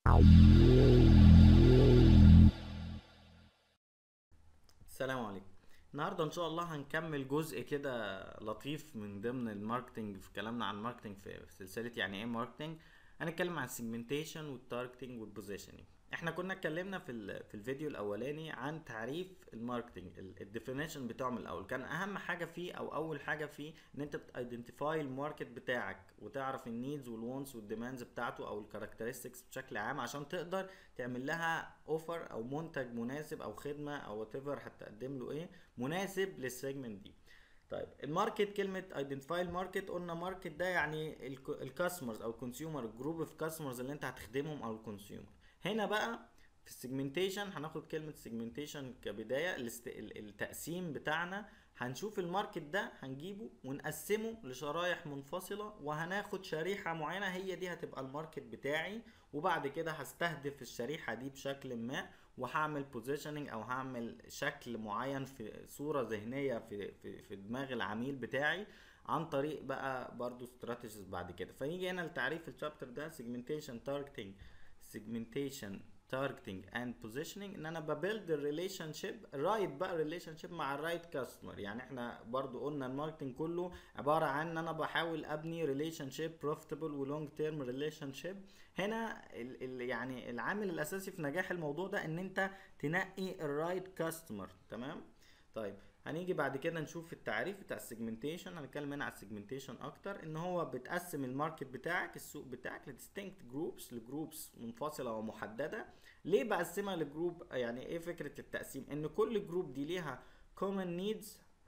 السلام عليكم. النهارده ان شاء الله هنكمل جزء كده لطيف من ضمن الماركتنج في كلامنا عن الماركتنج في سلسله يعني ايه ماركتنج. هنتكلم عن السيجمنتيشن والتارجتنج والبوزيشننج. احنا كنا اتكلمنا في الفيديو الاولاني عن تعريف الماركتنج، الديفينيشن بتاعه من الاول. كان اهم حاجه فيه او اول حاجه فيه ان انت بتايدنتيفاي الماركت بتاعك وتعرف النيدز والوانتس والديماندز بتاعته او الكاركترستكس بشكل عام عشان تقدر تعمل لها اوفر او منتج مناسب او خدمه او وات ايفر هتقدم له ايه مناسب للسيجمنت دي. طيب الماركت، كلمة ايدنتيفاي الماركت، قلنا ماركت ده يعني الكاستمرز او الكونسيومر، الجروب اوف كاستمرز اللي انت هتخدمهم او الكونسيومر. هنا بقى في السيجمنتيشن هناخد كلمة سيجمنتيشن كبداية. التقسيم بتاعنا هنشوف الماركت ده هنجيبه ونقسمه لشرايح منفصلة، وهناخد شريحة معينة هي دي هتبقى الماركت بتاعي، وبعد كده هستهدف الشريحة دي بشكل ما، وهعمل بوزيشننج او هعمل شكل معين في صورة ذهنية في دماغ العميل بتاعي عن طريق بقى برضو استراتيجيز بعد كده. فنيجي هنا لتعريف الشابتر ده segmentation targeting. segmentation targeting and positioning ان انا ببيلد الريليشن شيب رايت بقى ريليشن شيب مع الرايت كاستمر. يعني احنا برضو قلنا الماركتنج كله عباره عن ان انا بحاول ابني ريليشن شيب بروفيتبل ولونج تيرم ريليشن شيب. هنا يعني العامل الاساسي في نجاح الموضوع ده ان انت تنقي الرايت كاستمر. تمام. طيب هنيجي بعد كده نشوف التعريف بتاع السيجمنتيشن. هنتكلم هنا على السيجمنتيشن اكتر، ان هو بتقسم الماركت بتاعك، السوق بتاعك، لديستنكت جروبس، لجروبس منفصله ومحدده. ليه بقسمها لجروب؟ يعني ايه فكره التقسيم؟ ان كل جروب دي ليها common needs،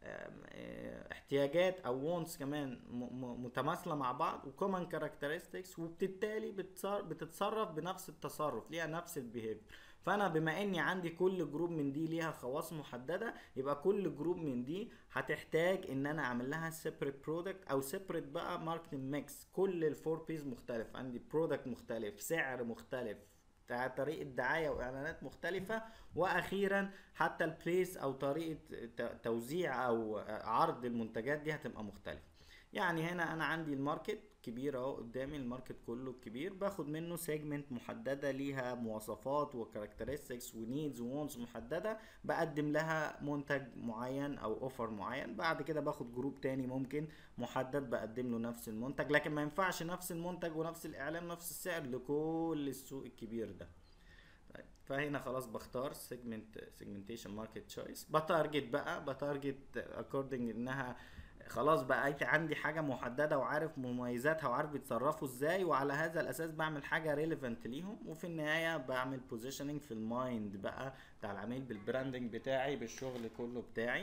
احتياجات او وونتس كمان متماثله مع بعض، وكومن كاركترستكس، وبالتالي بتتصرف بنفس التصرف، ليها نفس البيهيفير. فانا بما اني عندي كل جروب من دي ليها خواص محدده، يبقى كل جروب من دي هتحتاج ان انا اعمل لها سيبريت برودكت او سيبريت بقى ماركتنج ميكس. كل الفور بيز مختلف، عندي برودكت مختلف، سعر مختلف، طريقة دعاية واعلانات مختلفة، واخيرا حتى البليس او طريقة توزيع او عرض المنتجات دي هتبقى مختلفة. يعني هنا انا عندي الماركت كبير اهو قدامي، الماركت كله كبير، باخد منه سيجمنت محدده ليها مواصفات وكاركترستكس ونيدز وونز محدده، بقدم لها منتج معين او اوفر معين. بعد كده باخد جروب تاني ممكن محدد بقدم له نفس المنتج، لكن ما ينفعش نفس المنتج ونفس الاعلان ونفس السعر لكل السوق الكبير ده. طيب فهنا خلاص بختار سيجمنتيشن ماركت تشويس، بتارجت اكوردنج انها خلاص بقى عندي حاجة محددة وعارف مميزاتها وعارف بيتصرفوا ازاي، وعلى هذا الاساس بعمل حاجة ريليفنت ليهم، وفي النهاية بعمل بوزيشننج في المايند بقى بتاع العميل بالبراندنج بتاعي بالشغل كله بتاعي.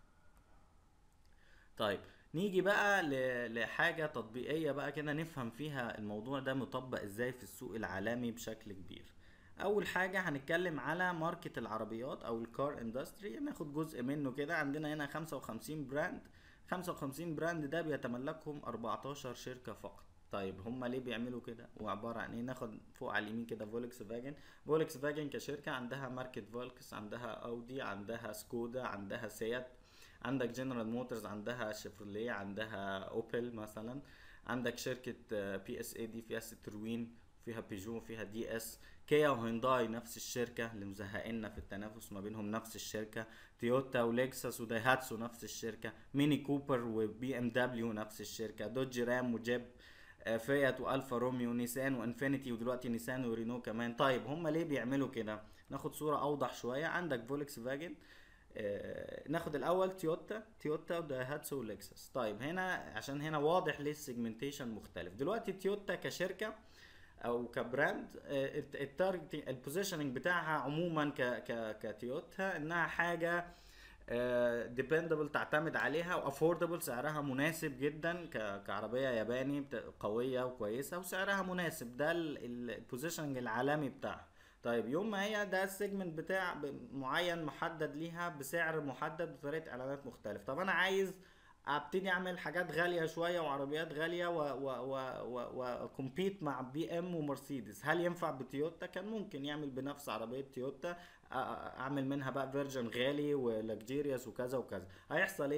طيب نيجي بقى لحاجة تطبيقية بقى كده نفهم فيها الموضوع ده مطبق ازاي في السوق العالمي بشكل كبير. اول حاجة هنتكلم على ماركت العربيات او الكار اندستري، ناخد جزء منه كده. عندنا هنا 55 براند، 55 براند ده بيتملكهم 14 شركة فقط. طيب هم ليه بيعملوا كده وعبارة عن ايه؟ ناخد فوق على اليمين كده فولكس فاجن. فولكس فاجن كشركة عندها ماركت فولكس، عندها اودي، عندها سكودا، عندها سيات، عندك جنرال موتورز، عندها شيفروليه، عندها اوبل مثلا، عندك شركة بي اس اي دي فيها ستروين، فيها بيجو، فيها دي اس. كيا وهيونداي نفس الشركة اللي مزهقنا في التنافس ما بينهم، نفس الشركة. تويوتا ولكسس ودايهاتسو نفس الشركة. ميني كوبر وبي ام دبليو نفس الشركة. دوج رام وجيب، فيات والفا روميو، نيسان وانفينيتي، ودلوقتي نيسان ورينو كمان. طيب هم ليه بيعملوا كده؟ ناخد صورة اوضح شوية. عندك فولكس فاجن، ناخد الاول تويوتا ودايهاتسو ولكسس. طيب هنا عشان هنا واضح ليه السيجمنتيشن مختلف. دلوقتي تويوتا كشركه او كبراند، التارجت البوزيشننج بتاعها عموما كتويوتا انها حاجه ديبندبل تعتمد عليها، وافوردبل سعرها مناسب جدا كعربيه ياباني قويه وكويسه وسعرها مناسب. ده البوزيشننج العالمي بتاعها. طيب يوم ما هي ده السيجمنت بتاع معين محدد ليها بسعر محدد بطريقه اعلانات مختلف. طب انا عايز ابتدي اعمل حاجات غاليه شويه وعربيات غاليه وكومبيت مع بي ام ومرسيدس. هل ينفع بتويوتا؟ كان ممكن يعمل بنفس عربيه تويوتا، اعمل منها بقى فيرجن غالي ولكجيريوس وكذا وكذا. هيحصل ايه؟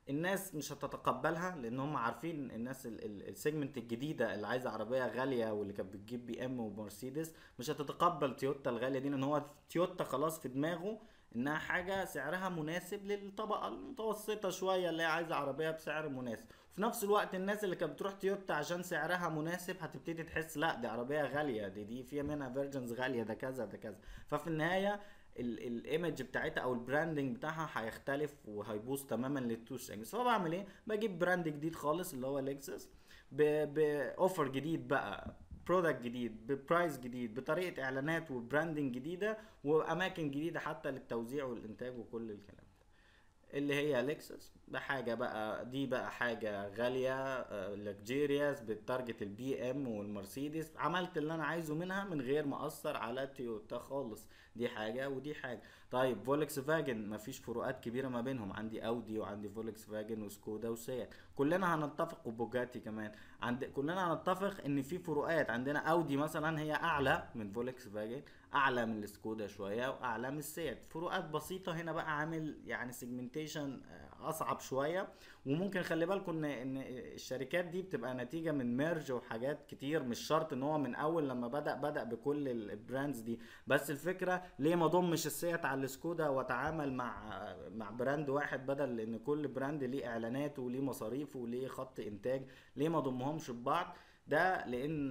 الناس مش هتتقبلها، لان هم عارفين الناس السيجمنت الجديده اللي عايزه عربيه غاليه واللي كانت بتجيب بي ام ومرسيدس مش هتتقبل تويوتا الغاليه دي، لان هو تويوتا خلاص في دماغه انها حاجه سعرها مناسب للطبقه المتوسطه شويه اللي هي عايزه عربيه بسعر مناسب. في نفس الوقت الناس اللي كانت بتروح تويوتا عشان سعرها مناسب هتبتدي تحس لا دي عربيه غاليه، دي فيها منها فيرجنز غاليه، ده كذا ده كذا. ففي النهايه الايمج بتاعتها او البراندنج بتاعها هيختلف وهيبوظ تماما للتو سيجمنتس. فبعمل ايه؟ بجيب براند جديد خالص اللي هو لكسس، باوفر جديد بقى، برودكت جديد ببرايس جديد بطريقه اعلانات وبراندنج جديده واماكن جديده حتى للتوزيع والانتاج وكل الكلام اللي هي لكسس. ده حاجة بقى، دي بقى حاجة غالية لكجيرياس بالتارجت البي ام والمرسيدس، عملت اللي انا عايزه منها من غير ما اثر على تويوتا خالص. دي حاجة ودي حاجة. طيب فولكس فاجن مفيش فروقات كبيرة ما بينهم، عندي اودي وعندي فولكس فاجن وسكودا وسيات، كلنا هنتفق، وبوجاتي كمان كلنا هنتفق ان في فروقات. عندنا اودي مثلا هي اعلى من فولكس فاجن، اعلى من السكودا شويه، واعلى من السيات، فروقات بسيطه. هنا بقى عامل يعني سيجمنتيشن اصعب شويه. وممكن خلي بالكم ان الشركات دي بتبقى نتيجه من ميرج وحاجات كتير، مش شرط ان هو من اول لما بدا بكل البراندز دي. بس الفكره ليه ما ضمش السيات على السكودا واتعامل مع براند واحد، بدل لان كل براند ليه اعلاناته وليه مصاريفه وليه خط انتاج، ليه ما ضمهمش ببعض؟ ده لان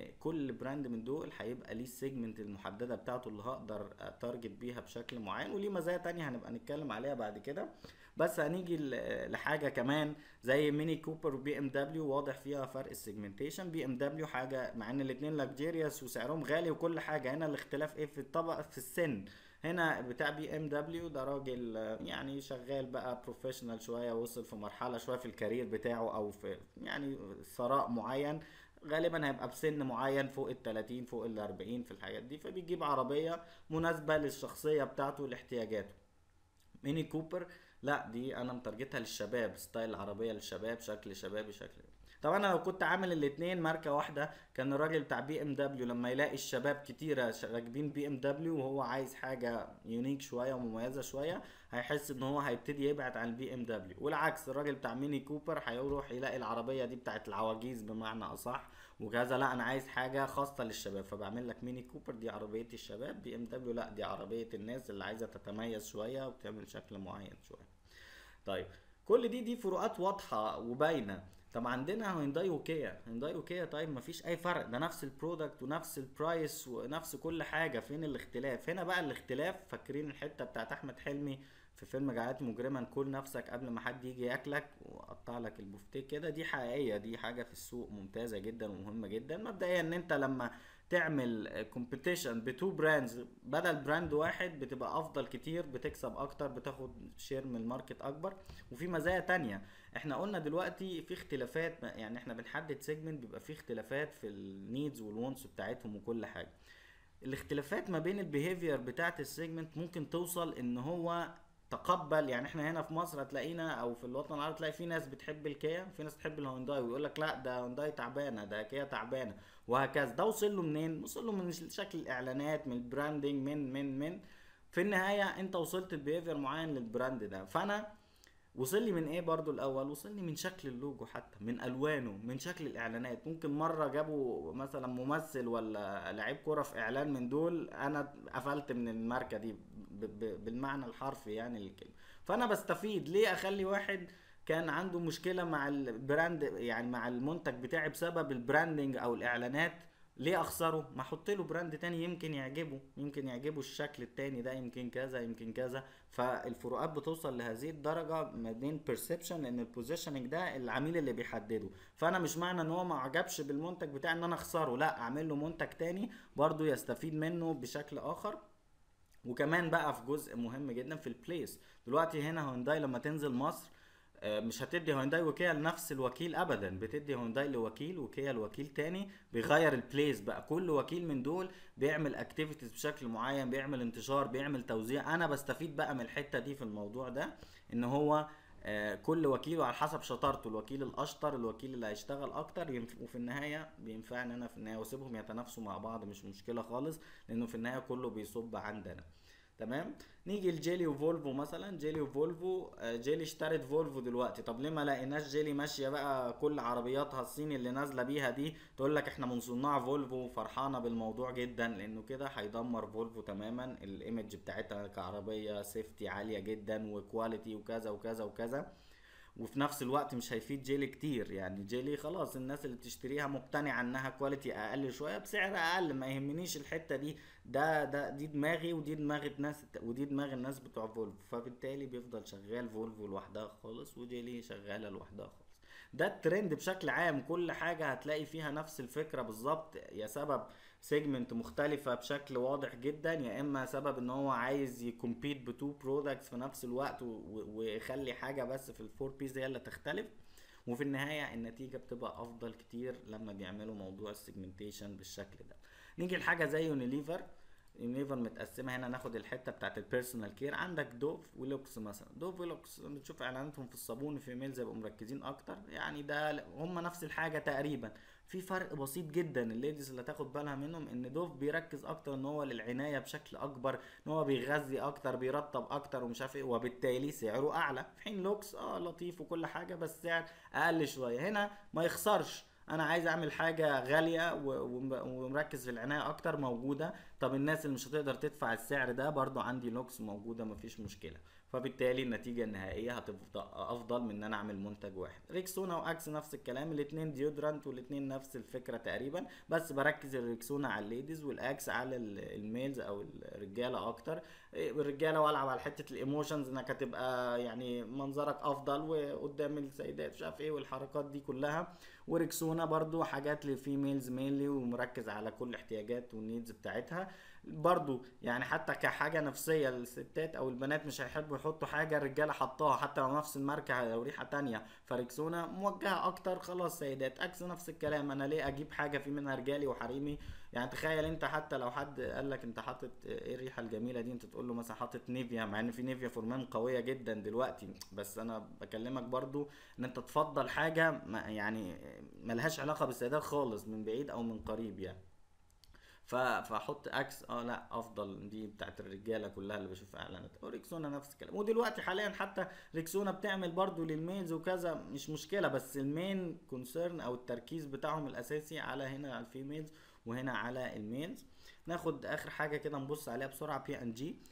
كل براند من دول هيبقى ليه السيجمنت المحدده بتاعته اللي هقدر اتارجت بيها بشكل معين، وليه مزايا تانية هنبقى نتكلم عليها بعد كده. بس هنيجي لحاجه كمان زي ميني كوبر وبي ام دبليو، واضح فيها فرق السيجمنتيشن. بي ام دبليو حاجه مع ان الاتنين لاكجيريوس وسعرهم غالي وكل حاجه، هنا الاختلاف ايه؟ في الطبقه، في السن. هنا بتاع بي ام دبليو ده راجل يعني شغال بقى بروفيشنال شويه، وصل في مرحله شويه في الكارير بتاعه او في يعني ثراء معين، غالبا هيبقى بسن معين فوق ال30 فوق ال40 في الحاجات دي، فبيجيب عربيه مناسبه للشخصيه بتاعته لاحتياجاته. ميني كوبر لا، دي انا مترجتها للشباب، ستايل عربيه للشباب، شكل شبابي شكل. طب انا لو كنت عامل الاتنين ماركه واحده، كان الراجل بتاع بي ام دبليو لما يلاقي الشباب كتيره راكبين بي ام دبليو وهو عايز حاجه يونيك شويه ومميزه شويه، هيحس ان هو هيبتدي يبعد عن البي ام دبليو. والعكس، الراجل بتاع ميني كوبر هيروح يلاقي العربيه دي بتاعت العواجيز بمعنى اصح وكذا، لا انا عايز حاجه خاصه للشباب، فبعمل لك ميني كوبر دي عربيه الشباب، بي ام دبليو لا دي عربيه الناس اللي عايزه تتميز شويه وبتعمل شكل معين شويه. طيب كل دي فروقات واضحه وباينه. طب عندنا هونداي وكيا، هونداي وكيا طيب مفيش اي فرق، ده نفس البرودكت ونفس البرايس ونفس كل حاجه، فين الاختلاف؟ هنا بقى الاختلاف، فاكرين الحته بتاعت احمد حلمي في فيلم جعلت مجرما كل نفسك قبل ما حد يجي ياكلك وقطع لك البفتيك كده؟ دي حقيقيه، دي حاجه في السوق ممتازه جدا ومهمه جدا. مبدئيا ان انت لما تعمل كومبيتيشن بتو براندز بدل براند واحد بتبقى افضل كتير، بتكسب اكتر، بتاخد شير من الماركت اكبر. وفي مزايا تانية، احنا قلنا دلوقتي في اختلافات، يعني احنا بنحدد سيجمنت بيبقى فيه اختلافات في النيدز والوانتس بتاعتهم وكل حاجه. الاختلافات ما بين البيهيفير بتاعت السيجمنت ممكن توصل ان هو تقبل. يعني احنا هنا في مصر هتلاقينا او في الوطن العربي تلاقي في ناس بتحب الكيا، في ناس تحب الهونداي، ويقول لك لا ده هونداي تعبانه، ده كيا تعبانه، وهكذا. ده وصل له منين؟ وصل له من شكل الاعلانات، من البراندنج، من في النهايه انت وصلت ببيهيفير معين للبراند ده. فانا وصل لي من ايه برضو؟ الاول وصل لي من شكل اللوجو، حتى من الوانه، من شكل الاعلانات. ممكن مره جابوا مثلا ممثل ولا لعيب كرة في اعلان من دول، انا قفلت من الماركه دي بالمعنى الحرفي يعني للكلمه. فانا بستفيد ليه اخلي واحد كان عنده مشكله مع البراند، يعني مع المنتج بتاعي بسبب البراندنج او الاعلانات، ليه اخسره؟ ما احط له براند تاني يمكن يعجبه، يمكن يعجبه الشكل التاني ده، يمكن كذا يمكن كذا. فالفروقات بتوصل لهذه الدرجه ما بين بيرسبشن، لان البوزيشننج ده العميل اللي بيحدده. فانا مش معنى ان هو ما عجبش بالمنتج بتاعي ان انا اخسره، لا، اعمل له منتج تاني برضو يستفيد منه بشكل اخر. وكمان بقى في جزء مهم جدا في البليس. دلوقتي هنا هونداي لما تنزل مصر مش هتدي هونداي وكيا لنفس الوكيل ابدا، بتدي هونداي لوكيل وكيا لوكيل تاني، بيغير البليس بقى. كل وكيل من دول بيعمل اكتيفيتيز بشكل معين، بيعمل انتشار، بيعمل توزيع. انا بستفيد بقى من الحتة دي في الموضوع ده، ان هو كل وكيل على حسب شطارته، الوكيل الاشطر، الوكيل اللي هيشتغل اكتر، وفي النهايه بينفعني انا في النهايه، واسيبهم يتنافسوا مع بعض مش مشكله خالص، لانه في النهايه كله بيصب عندنا. تمام. نيجي لجيلي وفولفو مثلا. جيلي وفولفو، جيلي اشترت فولفو دلوقتي، طب ليه ما لقيناش جيلي ماشيه بقى كل عربياتها الصيني اللي نازله بيها دي تقول لك احنا من صناع فولفو، فرحانه بالموضوع جدا، لانه كده هيدمر فولفو تماما الايمج بتاعتها كعربيه سيفتي عاليه جدا وكواليتي وكذا وكذا وكذا. وفي نفس الوقت مش هيفيد جيلي كتير، يعني جيلي خلاص الناس اللي بتشتريها مقتنعة انها كواليتي اقل شوية بسعر اقل، ما يهمنيش الحتة دي. دي دماغي ودي دماغ الناس ودي دماغ الناس بتوع فولفو، فبالتالي بيفضل شغال فولفو لوحدها خالص وجيلي شغالة لوحدها خالص. ده الترند بشكل عام، كل حاجة هتلاقي فيها نفس الفكرة بالظبط، يا سبب سيجمنت مختلفة بشكل واضح جدا، يا اما سبب ان هو عايز يكمبيت بتو برودكتس في نفس الوقت ويخلي حاجة بس في الفور بيز هي اللي تختلف. وفي النهاية النتيجة بتبقى افضل كتير لما بيعملوا موضوع السيجمنتيشن بالشكل ده. نيجي لحاجة زي يونيليفر. يونيفر متقسمه هنا، ناخد الحته بتاعت البيرسونال كير. عندك دوف ولوكس مثلا. دوف ولوكس بتشوف اعلاناتهم في الصابون في ميلز يبقوا مركزين اكتر، يعني ده هم نفس الحاجه تقريبا. في فرق بسيط جدا الليديز اللي تاخد بالها منهم، ان دوف بيركز اكتر ان هو للعنايه بشكل اكبر، ان هو بيغذي اكتر بيرطب اكتر ومش عارف ايه، وبالتالي سعره اعلى. في حين لوكس لطيف وكل حاجه بس سعر اقل شويه. هنا ما يخسرش، انا عايز اعمل حاجه غاليه ومركز في العنايه اكتر، موجوده. طب الناس اللي مش هتقدر تدفع السعر ده برضو عندي لوكس موجوده مفيش مشكله. فبالتالي النتيجه النهائيه هتبقى افضل من ان انا اعمل منتج واحد. ريكسونا واكس نفس الكلام، الاثنين ديودرانت والاثنين نفس الفكره تقريبا، بس بركز الريكسونا على الليديز والاكس على الميلز او الرجاله اكتر. الرجاله والعب على حته الايموشنز، انك هتبقى يعني منظرك افضل وقدام السيدات مش عارف ايه والحركات دي كلها. وريكسونا برضو حاجات للفيميلز مينلي ومركز على كل احتياجات والنيدز بتاعتها برضو، يعني حتى كحاجة نفسية الستات او البنات مش هيحبوا يحطوا حاجة الرجالة حطاها حتى لو نفس الماركة او ريحة تانية. فريكسونا موجهة اكتر خلاص سيدات. اكس نفس الكلام، انا ليه اجيب حاجة في منها رجالي وحريمي؟ يعني تخيل انت حتى لو حد قال لك انت حاطط ايه الريحة الجميلة دي، انت تقول له مثلا حاطط نيفيا، مع ان في نيفيا فورمان قوية جدا دلوقتي، بس انا بكلمك برضو ان انت تفضل حاجة ما يعني ملهاش علاقة بالسيدات خالص من بعيد او من قريب يعني. فاحط اكس لا افضل، دي بتاعت الرجاله كلها اللي بشوف اعلانات. وريكسونا نفس الكلام. ودلوقتي حاليا حتى ريكسونا بتعمل برضو للمينز وكذا مش مشكله، بس المين كونسيرن او التركيز بتاعهم الاساسي على هنا على الفيميلز وهنا على الميلز. ناخد اخر حاجه كده نبص عليها بسرعه، بي ان جي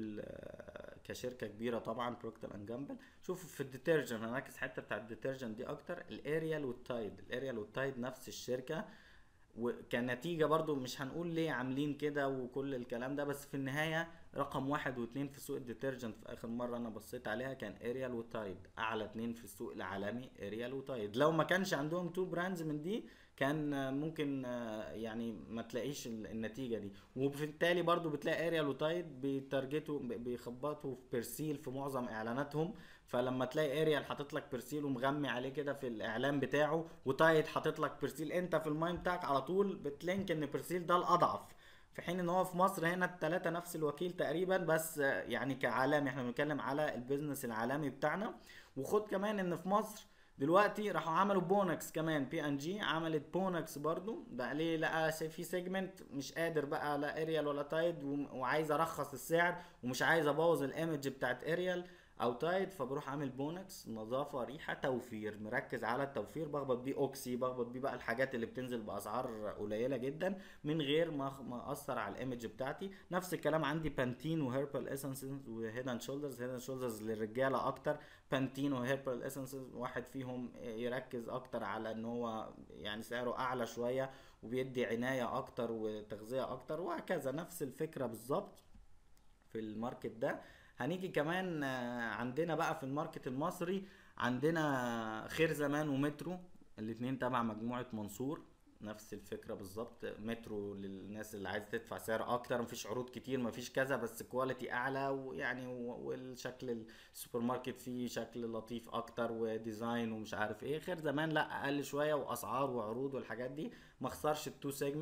كشركه كبيره طبعا، بروكتر اند جامبل. شوفوا في الديترجنت هنركز حته بتاع الديترجنت دي اكتر. الاريال والتايد، الاريال والتايد نفس الشركه، وكنتيجة برضو مش هنقول ليه عاملين كده وكل الكلام ده، بس في النهاية رقم واحد واتنين في سوق الديترجنت في اخر مرة انا بصيت عليها كان اريال وتايد. اعلى اتنين في السوق العالمي اريال وتايد. لو ما كانش عندهم تو براندز من دي كان ممكن يعني ما تلاقيش النتيجة دي. وبالتالي برضو بتلاقي اريال وتايد بيتارجتوا بيخبطوا في بيرسيل في معظم اعلاناتهم. فلما تلاقي اريال حاطط لك برسيل ومغمي عليه كده في الاعلان بتاعه، وتايد حاطط لك برسيل، انت في المايند بتاعك على طول بتلينك ان برسيل ده الاضعف. في حين ان هو في مصر هنا التلاتة نفس الوكيل تقريبا، بس يعني كعالمي احنا بنتكلم على البيزنس العالمي بتاعنا. وخد كمان ان في مصر دلوقتي راحوا عملوا بونكس كمان، بي ان جي عملت بونكس برضو بقى. ليه؟ لقى في سيجمنت مش قادر بقى لا اريال ولا تايد وعايز ارخص السعر ومش عايز ابوظ الايمج بتاعت اريال او تايد، فبروح عامل بونكس نظافه ريحه توفير، مركز على التوفير، بخبط بيه اوكسي، بخبط بيه بقى الحاجات اللي بتنزل باسعار قليله جدا من غير ما اثر على الايمج بتاعتي. نفس الكلام عندي بانتين وهيربال اسنسز وهيد اند شولدرز. هيد اند شولدرز للرجاله اكتر، بانتين وهيربال اسنسز واحد فيهم يركز اكتر على ان هو يعني سعره اعلى شويه وبيدي عنايه اكتر وتغذيه اكتر، وهكذا نفس الفكره بالظبط في الماركت ده. هنيجي كمان عندنا بقى في الماركت المصري عندنا خير زمان ومترو، الاتنين تبع مجموعة منصور. نفس الفكرة بالظبط، مترو للناس اللي عايزة تدفع سعر اكتر، مفيش عروض كتير مفيش كذا، بس كواليتي اعلى ويعني والشكل السوبر ماركت فيه شكل لطيف اكتر وديزاين ومش عارف ايه. خير زمان لا اقل شوية واسعار وعروض والحاجات دي، ما خسرش التو سيجمنتس.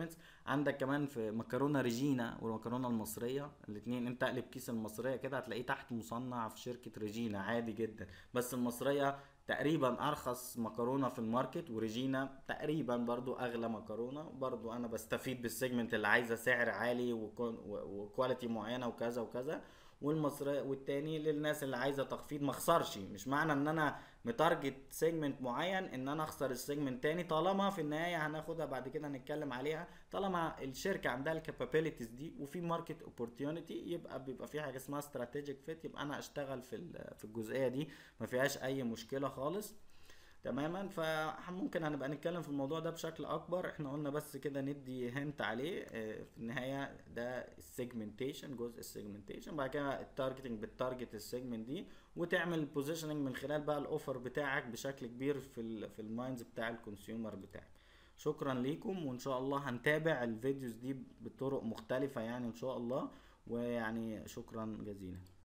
عندك كمان في مكرونه ريجينا والمكرونه المصريه، الاتنين انت اقلب كيس المصريه كده هتلاقيه تحت مصنع في شركه ريجينا عادي جدا. بس المصريه تقريبا ارخص مكرونه في الماركت، وريجينا تقريبا برضو اغلى مكرونه. برضو انا بستفيد بالسيجمنت اللي عايزه سعر عالي وكواليتي معينه وكذا وكذا. والمصري والتاني للناس اللي عايزه تخفيض ما اخسرش. مش معنى ان انا متارجت سيجمنت معين ان انا اخسر السيجمنت تاني، طالما في النهايه هناخدها بعد كده هنتكلم عليها، طالما الشركه عندها الكابابيلتيز دي وفي ماركت اوبورتيونيتي، يبقى بيبقى في حاجه اسمها استراتيجيك فيت، يبقى انا اشتغل في الجزئيه دي ما فيهاش اي مشكله خالص. تماما. فممكن هنبقى نتكلم في الموضوع ده بشكل اكبر، احنا قلنا بس كده ندي هنت عليه. في النهاية ده السيجمنتيشن، جزء السيجمنتيشن. بعد كده التارجتنج بالتارجت السيجمنت دي، وتعمل بوزيشننج من خلال بقى الاوفر بتاعك بشكل كبير في المايندز بتاع الكونسيومر بتاعك. شكرا ليكم، وان شاء الله هنتابع الفيديوز دي بطرق مختلفة يعني ان شاء الله. ويعني شكرا جزيلا.